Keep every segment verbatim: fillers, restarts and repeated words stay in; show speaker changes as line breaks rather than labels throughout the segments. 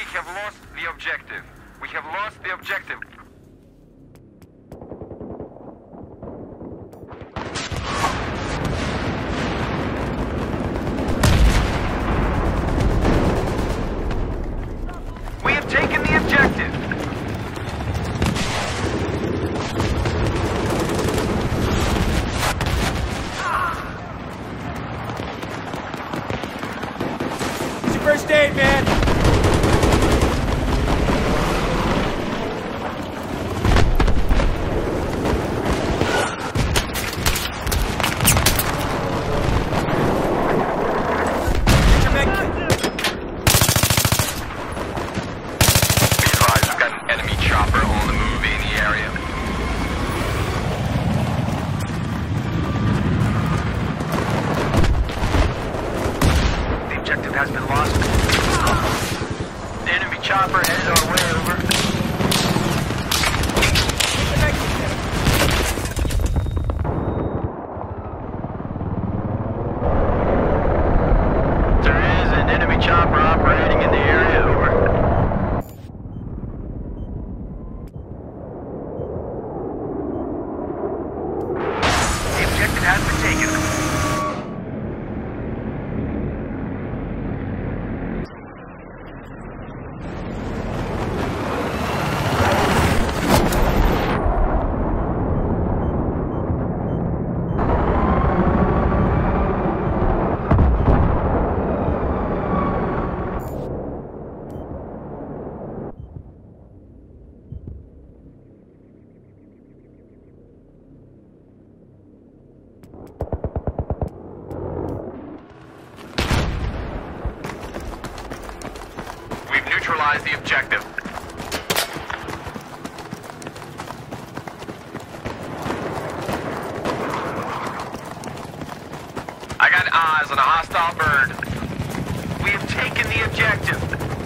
have lost the objective. We have lost the objective. We have taken the objective.
It's your first aid, man.
Has been lost. The enemy chopper headed our way over. There is an enemy chopper operating in the area, over. The objective has been taken. Neutralize the objective. I got eyes on a hostile bird. We have taken the objective.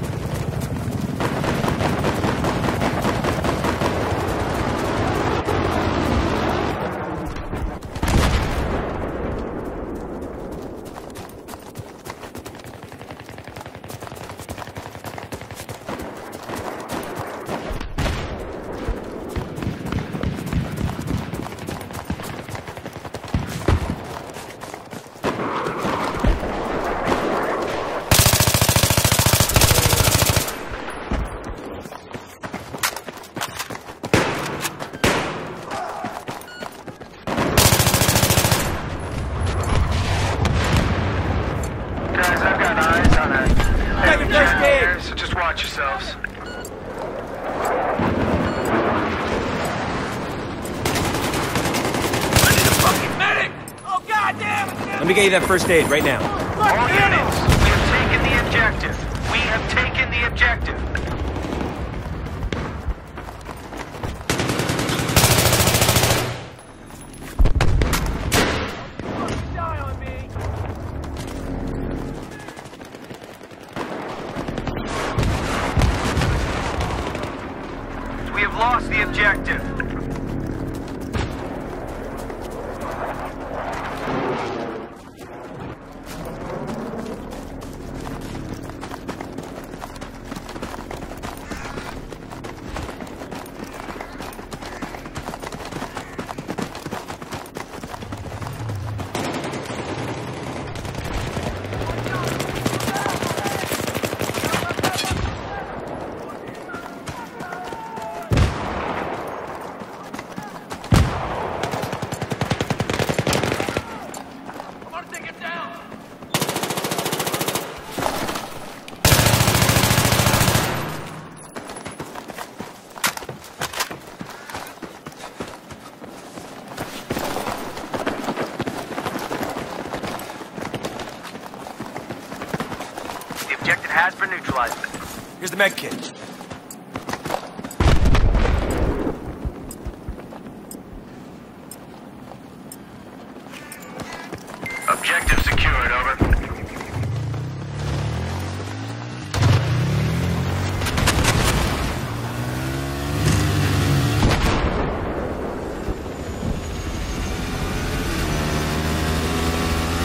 So just watch yourselves. I need a fucking medic! Oh goddamn!
Let me get you that first aid right now.
All units, we have taken the objective. We have taken the objective. We have lost the objective. Objective has been neutralized.
Here's the med kit.
Objective secured, over.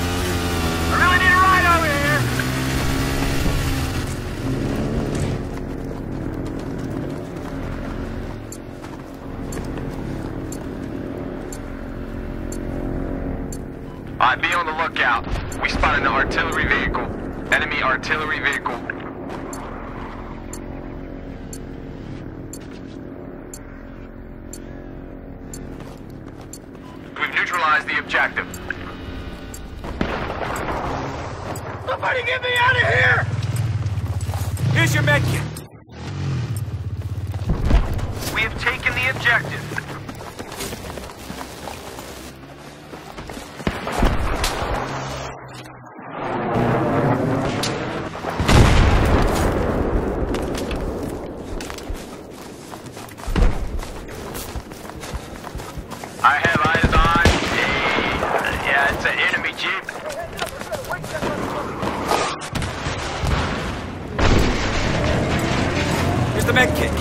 I really need a ride over here. Alright, be on the lookout. We spotted an artillery vehicle. Enemy artillery vehicle. We've neutralized the objective.
Somebody get me out of here! Here's your med kit.
We have taken the objective. I have eyes on a... yeah, it's an enemy jeep.
Here's the med kit.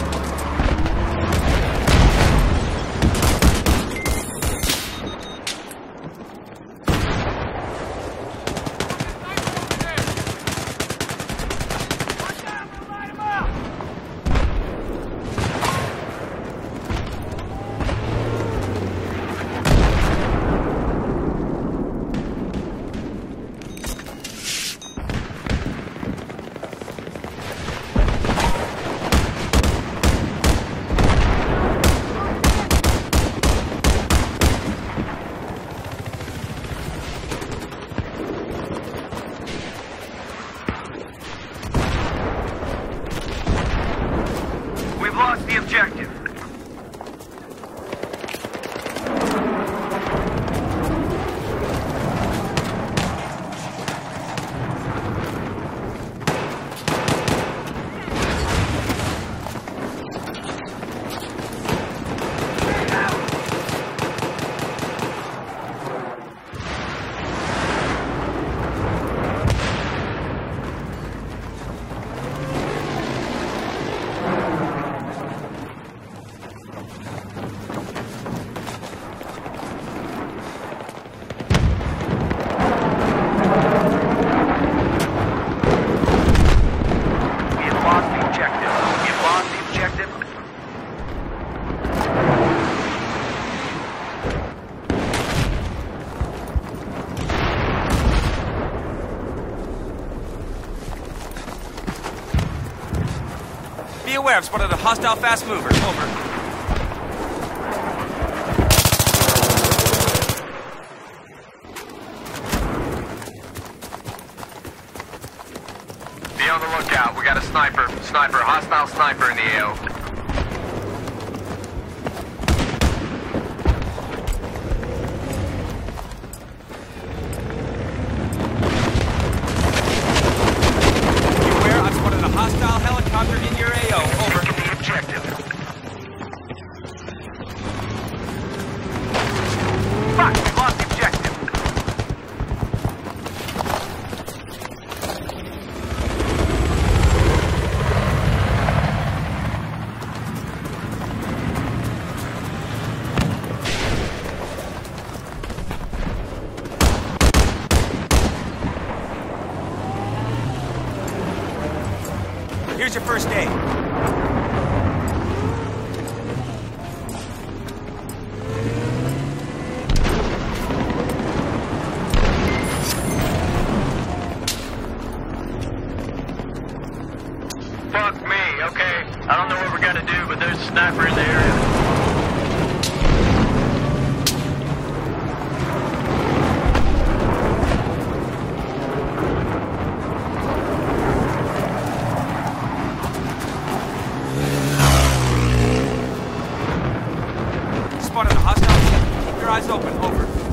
Lost the objective.
Be aware, I've spotted a hostile fast mover. Over.
Be on the lookout. We got a sniper. Sniper. Hostile sniper in the A O.
Hostile helicopter in your A O. Over.
Taking the objective. Fuck, we lost the objective.
Here's your first aid.
Fuck me, okay. I don't know what we're gonna do, but there's a sniper in the area.
Spotted a hostile. Keep your eyes open. Over.